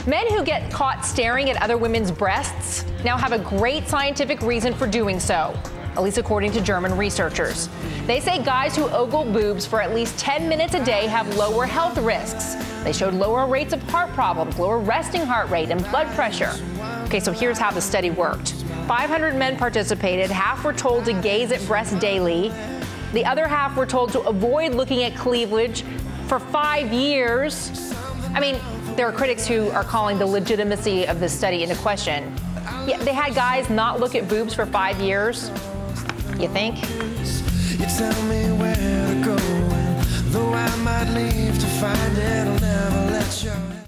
Men who get caught staring at other women's breasts now have a great scientific reason for doing so, at least according to German researchers. They say guys who ogle boobs for at least 10 minutes a day have lower health risks. They showed lower rates of heart problems, lower resting heart rate, and blood pressure. Okay, so here's how the study worked. 500 men participated. Half were told to gaze at breasts daily. The other half were told to avoid looking at cleavage for 5 years. I mean, there are critics who are calling the legitimacy of this study into question. Yeah, they had guys not look at boobs for 5 years. You think? You tell me where to go, and though I might leave to find it, I'll never let you.